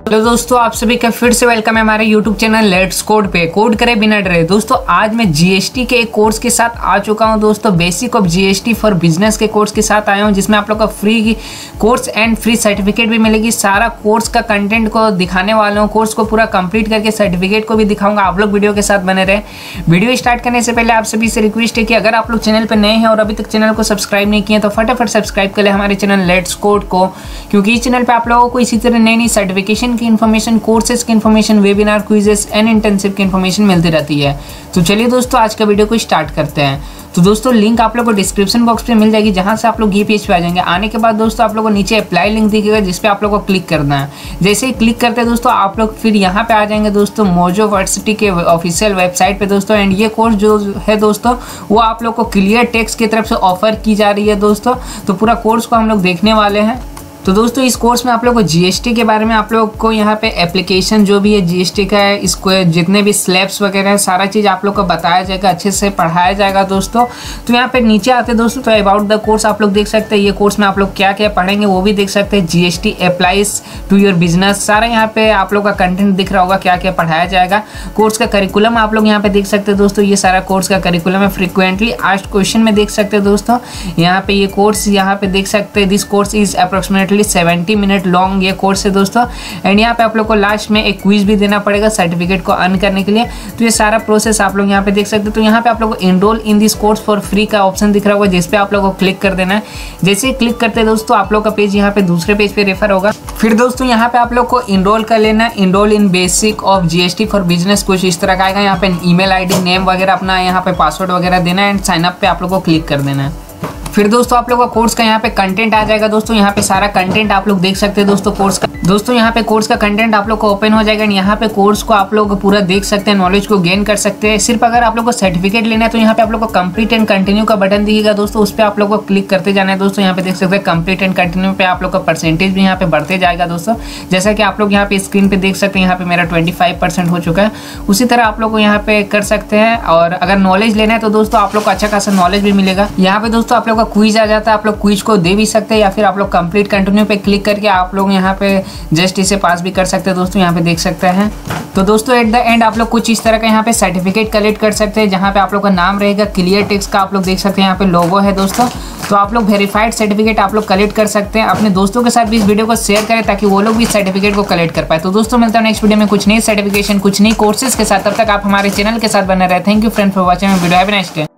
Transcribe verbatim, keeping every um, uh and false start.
Hello दोस्तों, आप सभी का फिर से वेलकम है हमारे यूट्यूब चैनल लेट्स कोड पे। कोड करे बिना डरे। दोस्तों आज मैं जीएसटी के एक कोर्स के साथ आ चुका हूं दोस्तों, basic of GST for business के कोर्स के साथ आया हूं, जिसमें आप लोग का free course and free certificate भी मिलेगी। सारा कोर्स का कंटेंट को दिखाने वाला हूँ, कोर्स को पूरा कंप्लीट करके सर्टिफिकेट को भी दिखाऊंगा। आप लोग वीडियो के साथ बने रहे। वीडियो स्टार्ट करने से पहले आप सभी से रिक्वेस्ट है कि अगर आप लोग चैनल पर नए हैं और अभी तक चैनल को सब्सक्राइब नहीं किए तो फटाफट सब्सक्राइब कर ले हमारे चैनल लेट्स कोड को, क्योंकि इस चैनल पर आप लोगों को इसी तरह नई नई सर्टिफिकेशन की इन्फॉर्मेशन, कोर्सेज की information, webinar, quizzes and internship की इन्फॉर्मेशन मिलती रहती है। तो चलिए दोस्तों आज का वीडियो को स्टार्ट करते हैं। तो दोस्तों लिंक आप लोगों को डिस्क्रिप्शन बॉक्स पे मिल जाएगी, जहां से आप लोग ये पेज पे आ जाएंगे। आने के बाद दोस्तों आप लोगों को नीचे अप्लाई लिंक दिखेगा, जिस पे आप लोगों को क्लिक करना है। जैसे ही क्लिक करते हैं दोस्तों आप लोग फिर यहाँ पे आ जाएंगे दोस्तों मोजो वर्सिटी के ऑफिशियल वेबसाइट पे दोस्तों। एंड ये कोर्स जो है दोस्तों वो आप लोग को क्लियर टेक्स्ट की तरफ से ऑफर की जा रही है दोस्तों। तो पूरा कोर्स को हम लोग देखने वाले हैं। तो दोस्तों इस कोर्स में आप लोग को जीएसटी के बारे में, आप लोग को यहाँ पे एप्लीकेशन जो भी है जीएसटी का है, इसको जितने भी स्लैब्स वगैरह है सारा चीज़ आप लोग को बताया जाएगा, अच्छे से पढ़ाया जाएगा दोस्तों। तो यहाँ पे नीचे आते हैं दोस्तों तो अबाउट द कोर्स आप लोग देख सकते हैं। ये कोर्स में आप लोग क्या क्या पढ़ेंगे वो भी देख सकते हैं। GST applies to your business, सारा यहाँ पे आप लोग का कंटेंट दिख रहा होगा, क्या क्या पढ़ाया जाएगा। कोर्स का करिकुलम आप लोग यहाँ पे देख सकते हैं दोस्तों। ये सारा कोर्स का करिकुलम है। फ्रिक्वेंटली आस्क्ड क्वेश्चन में देख सकते हैं दोस्तों। यहाँ पे ये कोर्स यहाँ पे देख सकते हैं। This course is approximately seventy minute long ये कोर्स है दोस्तों। एंड यहाँ पे आप लोग को लास्ट में एक क्विज भी देना पड़ेगा सर्टिफिकेट को अर्न करने के लिए। तो ये सारा प्रोसेस आप लोग यहाँ पे देख सकते हैं। तो यहाँ पे आप लोग को enrol in this course for free का ऑप्शन दिख रहा होगा, जिस पे आप लोग को क्लिक कर देना है। जैसे ही क्लिक करते हैं दोस्तों आप लोग का पेज यहाँ पे दूसरे पेज पे रेफर होगा। फिर दोस्तों यहाँ पे आप लोग को इनरोल कर लेना है। Enrol in basic of GST for business कुछ इस तरह का आएगा। यहाँ पे ईमेल आईडी, नेम वगैरह अपना, यहाँ पे पासवर्ड वगैरह देना है। एंड साइन अप पे आप लोग को क्लिक कर देना है। फिर दोस्तों आप लोग का कोर्स का यहाँ पे कंटेंट आ जाएगा दोस्तों। यहाँ पे सारा कंटेंट आप लोग देख सकते हैं दोस्तों कोर्स का। दोस्तों यहाँ पे कोर्स का कंटेंट आप लोग को ओपन हो जाएगा। यहाँ पे कोर्स को आप लोग पूरा देख सकते हैं, नॉलेज को गेन कर सकते हैं। सिर्फ अगर आप लोग को सर्टिफिकेट लेना है तो यहाँ पे आप लोग को कंप्लीट एंड कंटिन्यू का बटन दिखेगा दोस्तों, उस पर आप लोग को क्लिक करते जाना है दोस्तों। यहाँ पे देख सकते हैं कंप्लीट एंड कंटिन्यू पे आप लोग का परसेंटेज भी यहाँ पे बढ़ते जाएगा दोस्तों। जैसा कि आप लोग यहाँ पे स्क्रीन पे देख सकते हैं, यहाँ पे मेरा ट्वेंटी फाइव परसेंट हो चुका है। उसी तरह आप लोग को यहाँ पे कर सकते हैं। और अगर नॉलेज लेना है तो दोस्तों आप लोग को अच्छा खासा नॉलेज भी मिलेगा। यहाँ पे दोस्तों आप लोग का क्विज आ जाता है, आप लोग क्विज को दे भी सकते हैं, या फिर आप लोग कंप्लीट कंटिन्यू पे क्लिक करके आप लोग यहाँ पे जस्ट इसे पास भी कर सकते हैं दोस्तों। यहाँ पे देख सकते हैं। तो दोस्तों एट द एंड आप लोग कुछ इस तरह का यहाँ पे सर्टिफिकेट कलेक्ट कर सकते हैं, जहाँ पे आप लोग का नाम रहेगा, क्लियर टेक्स्ट का आप लोग देख सकते हैं, यहाँ पे लोगो है दोस्तों। तो आप लोग वेरीफाइड सर्टिफिकेट आप लोग कलेक्ट कर सकते हैं। अपने दोस्तों के साथ भी इस वीडियो को शेयर करें ताकि वो लोग भी सर्टिफिकेट को कलेक्ट कर पाए। तो दोस्तों मिलता है नेक्स्ट वीडियो में कुछ नई सर्टिफिकेशन, कुछ नई कोर्सेज के साथ। तब तक आप हमारे चैनल के साथ बने रहे। Thank you friend for watching video. Have a nice day.